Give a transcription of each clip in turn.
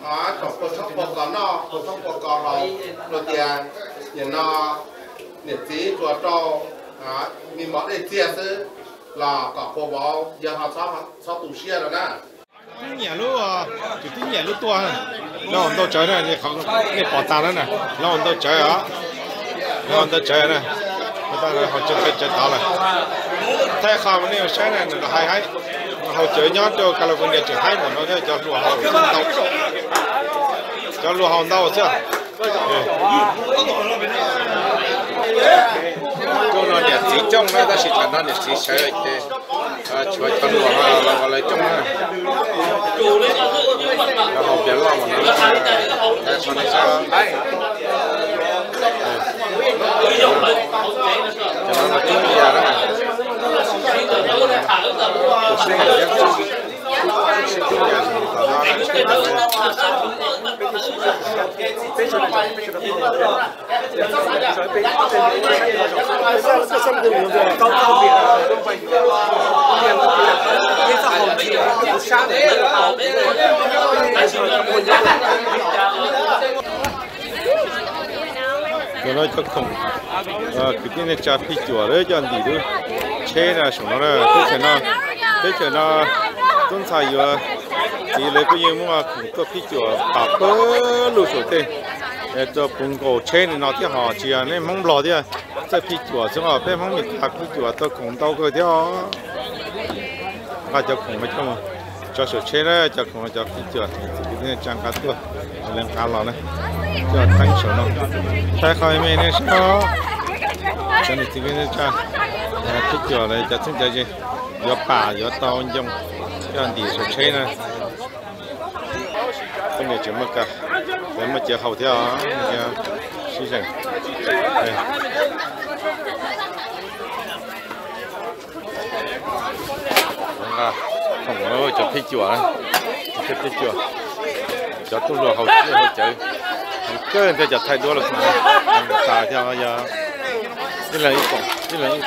tổng quân thông bộ có nó quân thông bộ có nó đầu tiên những nó nhiệt trí của trâu mình bỏ để chia sứ là có phố báo giờ họ sao tủ xe rồi nè nhà lúc chỉ tính nhà lúc tua này nó còn đâu chơi này thì không cái bỏ tàn đó nè nó còn đâu chơi đó nó còn đâu chơi này người ta là họ chơi đó này thay khảo cái này sáng này là hay họ chơi nhớ cho California chơi hay mà nó cho lúa họ cho lúa họ đâu chứ cho nó để chỉ trong nó ta chỉ cần nó để chỉ chơi thế chúa cho lúa họ lấy trong nó họ biết lo mà nó thế cho nên sao cho nó chung nhà đó cái nói cho không cái này chả phi chùa đấy cho anh đi thôi chế là xong nó là cái chuyện nó tuân sai rồi thì lấy cái gì mà cũng có phi chùa bà bơ lụt rồi thế cho bún cổ chế này nó thì họ chỉ là nên mong lo đi cho phi chùa xong rồi bên mong mình thắc phi chùa tôi cũng đâu cái đó và cho cũng mấy không cho số chế đấy cho cũng cho phi chùa thì cái này chẳng cả tuổi lên cao lắm này cho tăng số nó tại khỏi mấy này sao cho nên thì cái này cho phi chùa này cho chúng ta gì có bà có tao dùng cho anh đi số chế này cái này chỉ mất cả để mà chỉ hậu theo suy rằng không có cho phi chùa này cho phi chùa cho tôi rồi hậu chơi cái người ta thay đổi là xài theo giờ cái là cái này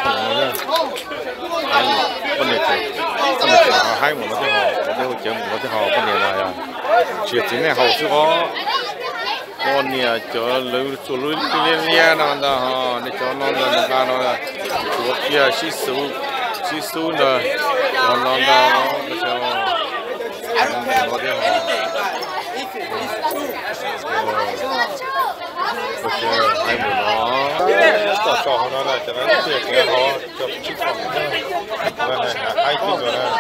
con này họ hai một cái họ đều chơi một cái họ con này là chuyện chính này hậu chứ có con này cho lưới cho lưới liên nó đó họ để cho nó là nó là chuột kia xí xú rồi nó đó cái cho nó cái ok hai một nó cho nó là cho nó cái họ cho chụp phòng hai cái rồi nè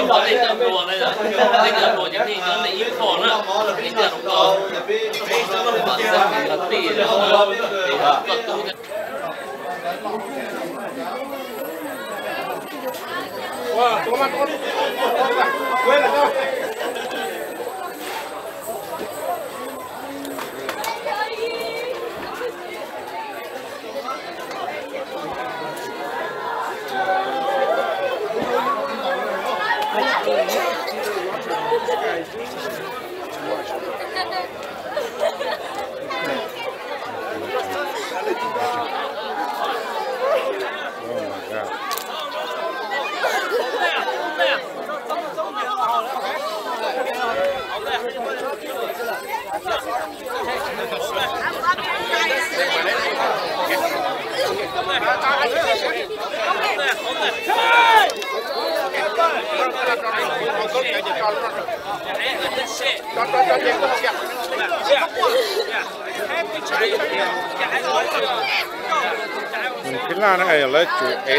cái là nó là chủ ế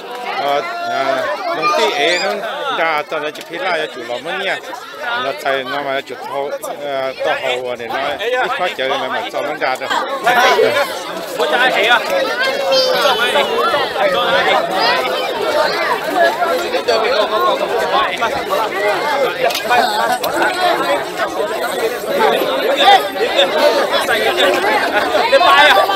nông ty ế nó ra tao là chỉ cái là chủ lòng mới nha là tại nó mà chủ thâu to hậu này nó ít phát chơi mà sao nó ra được我家起啊，你擺啊！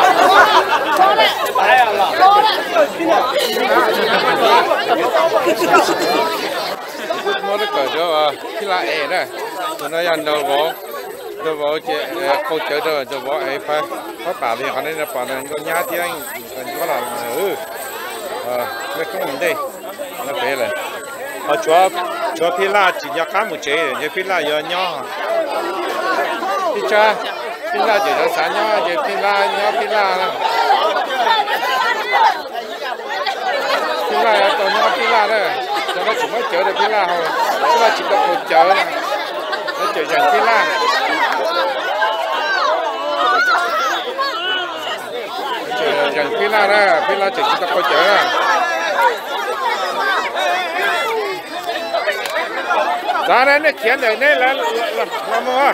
我都搞咗啊，啲辣嘢咧，仲有人就講。就bảo chị câu chơi rồi cho bảo ấy phải bảo thì họ nên là bảo là có nhá thì anh có là cái không vấn đề nó bé này họ cho phi la chỉ cho cá một chế để phi la giờ nhỏ đi cha pin la chỉ là sáng nhá chỉ pin la nè pin la tao nhá pin la đấy cho nó chỉ mới chở được pin la thôi pin la chỉ có một chở này nó chở dần pin la chở dần pin la đấy pin la chỉ có một chở ra đây nó khiển này này là mua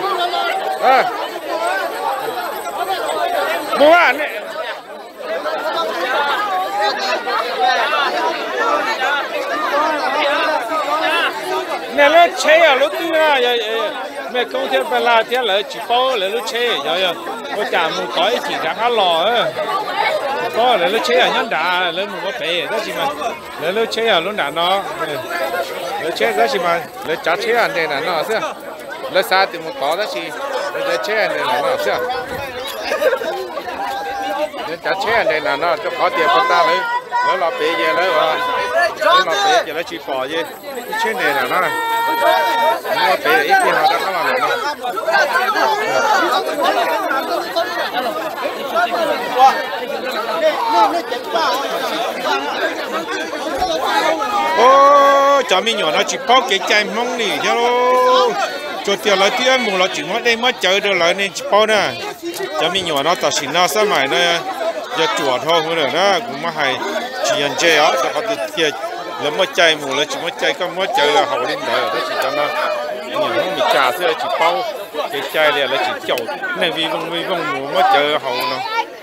mua này nè nó chế à lúc tư à mẹ công thiên phải là thiên là chỉ bao là nó chế rồi có chả một cái chỉ cả cá lò có là nó chế à nhân đà là một cái bể đó chỉ mà là nó chế à lúc nào nó chế đó chỉ mà nó chả chế anh đây là nó sao nó xa thì một có đó chỉ nó chế anh đây là nó sao nó chả chế anh đây là nó cho có tiền của ta lấy nó lọt bể về đấy mà nó lọt bể về nó chỉ bỏ về chế này là nó lọt bể ít thì họ đã có làm nó ô cho mình nhỏ nó chỉ bao cái chai mông nỉ cho cho tiền lại tiền mù nó chỉ mất đây mất chơi được lại nên chỉ bao nè cho mình nhỏ nó tạo xin nó sao mày nó giờ chuột thôi không được đó cũng mà hay chỉ ăn chơi á cho họ tự tiền là mất chơi mù là chỉ mất chơi có mất chơi là hậu lên đời đó chỉ cho nó nhỏ nó bị trà xưa chỉ bao cái chai này là chỉ chậu này vì vong mù mất chơi hậu nó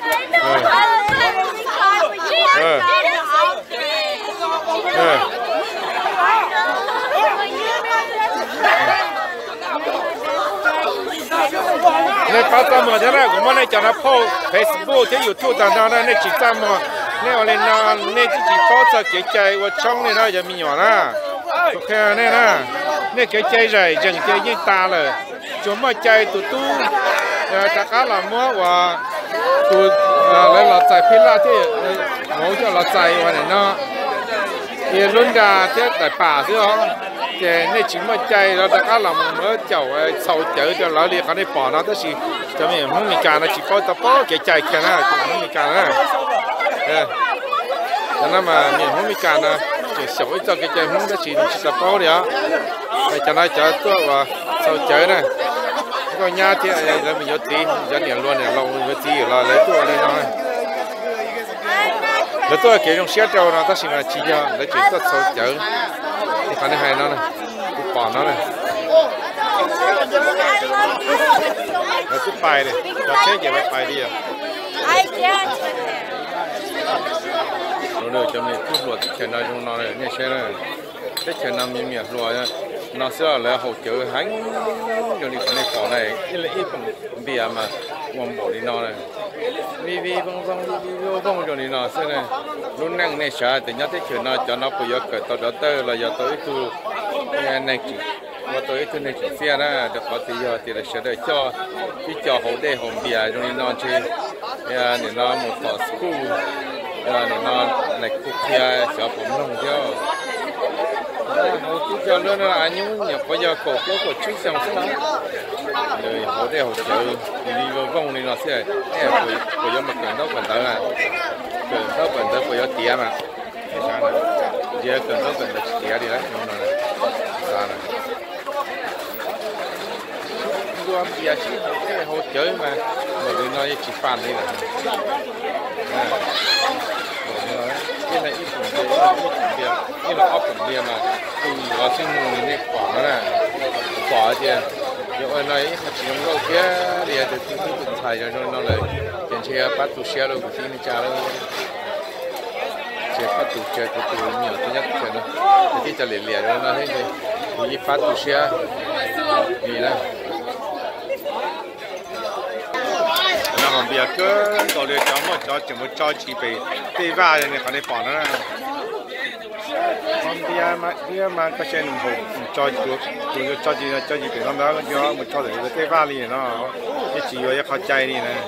ในภาษาเมืองที่นั่นผมว่าในจอนาโพเฟซบุ๊กที่ยูทูบต่างๆในจิตใจมันในอะไรนั่นในจิตโพสเกี่ยวใจว่าช่องนี่นะจะมีอยู่นะโอเคนี่นะนี่เกี่ยวใจใจจังใจยิ่งตาเลยจนมาใจตู้จากการละมั่วว่าตัวแล้วเราใจพิลาที่โง่จะเราใจวันไหนเนาะเอรุ่นดาที่แต่ป่าที่เขาในจิตมาใจเราจากการละมั่วเจ้าเสาเจอจะเราเรียกเขาได้ป่อนะแต่สิจะไม่ไม่มีการนะจิตป้อตะป้อเกี่ยวใจแค่นั้นไม่มีการนะแต่นั่นมาไม่มีการนะจะเสาเจ้าเกี่ยวใจมันก็จิตตะป้อเดียวแต่จะน่าจะตัวว่าเสาเจอนะก็ญาติอะไรแล้วมียศตีจะเนี่ยล้วนเนี่ยเรามีตีเราเลยตัวอะไรน้อยแล้วตัวเกี่ยวกับเสียเจ้านะถ้าสิ่งอะไรชี้ยาแล้วจิตตัวเสาเจอที่เขาได้ให้นั่นนะกูป่อนนั่นเลยแล้วกูไปเลยจะเช็คเกี่ยวกับไปดิอ่ะเราเดี๋ยวจะมีผู้ตรวจเขียนอะไรตรงนั้นเลยเนี่ยใช่เลยได้เขียนนำมีเมียรัวเนี่ยnó sẽ là hỗ trợ hắn cho đi cái này cỏ này ít là ít bằng bìa mà ngon bỏ đi nó này vi vong cho đi nó sẽ này lúc năng này sợ thì nhớ tới chuyện nó cho nó bây giờ cởi tàu đó tơ là giờ tới thu này chỉ mà tới thu này chỉ xe đó được có thì là sẽ để cho cái cho hỗ đề hỗ bìa cho đi nó chơi để nó một tờ school để nó này cục kia sẽผมnông cho hỗ trợ luôn là anh nhung bây giờ cổ chuyên sang thế nào rồi hỗ trợ đi vào vòng này nó sẽ bây giờ mặt cần đâu cần tới à cần đâu cần tới bây giờ tiền mà cái sao này giờ cần đâu cần tới tiền đi đấy không này sao này tôi bây giờ chỉ hỗ trợ mà người nói chỉ phản đi này cái này ít phần bia cái là ốp phần bia màเราซึ่งนี่ปอกนะปอกเจียเดี๋ยวอะไรchỉ用肉片เดี๋ยวจะทิ้งถึงไทยจะโดนนั่นเลยเจียนเชียปัตตุเชียเราที่นี่จ้าเราเชียปัตตุเชียตัวมีอยู่ที่นี่เชียนะที่จะเหลี่ยๆแล้วนะให้เลยมีปัตตุเชียนี่นะ那么别个搞的叫么叫怎么着急被对吧？人家还得放那。bia mà có xe nồng hộp cho chị từ năm đó cho một cho để cái va liền nó cái chỉ có khó chạy đi này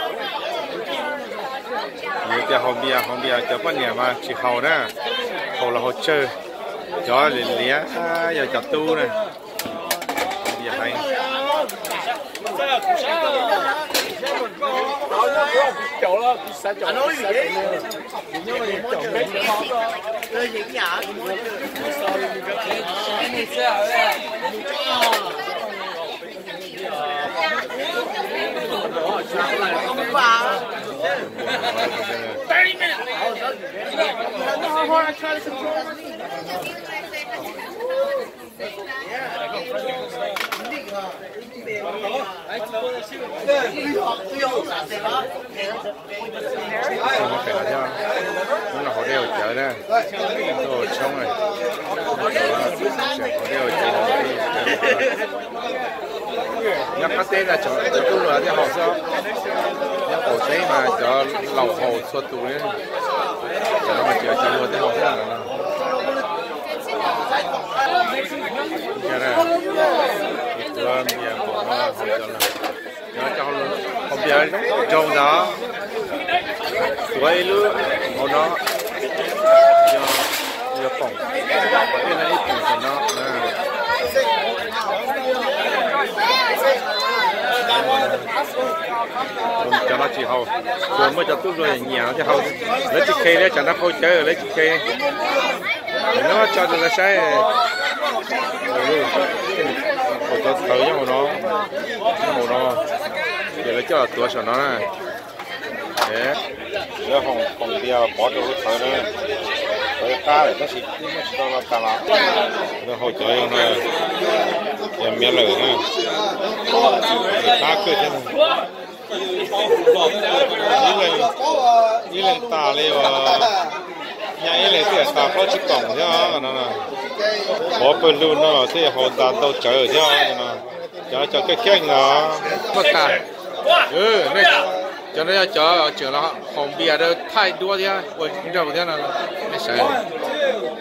nhiều cái hộp bia cho con nhà mà chỉ hậu nè hậu là hậu chơi cho liền lía giờ chặt tu này bia hay anh nói gì vậy? Nhưng mà nó là họ đeo chợ đó, đồ xong rồi, họ đeo chợ nhắc cái tên là cho tôi là cái họ sao, nhắc cổ giấy mà cho lẩu hồ suốt tuổi, cho nó mà chợ luôn cái họ sao là cái này, cái làm gì cũng là họ cho không biết trồng đó quay luôn nó giờ phòng cái này ít của nó cho nó chỉ hậu rồi mới cho tôi rồi nhà cho hậu lấy chiếc cây đấy cho nó hỗ trợ lấy chiếc cây nó cho được là sai hỗ trợ thử cho màu nó giờ lấy cho tua cho nó này đấy giờ hồng bia bỏ đồ thử nữa rồi cá này nó xịt cho nó ta lá nó hỗ trợ cho nó giờ miếng lửa nữa cá cơ thế này như là tà lên nhà ấy là cái tà có chiếc cổng chứ nó là bỏ bên luôn nó thì họ ta đâu chờ chứ nó cho cái kênh nó mất cả này cho nó chờ nó hồng bia đó thay đua đi ôi đâu thế nào này sai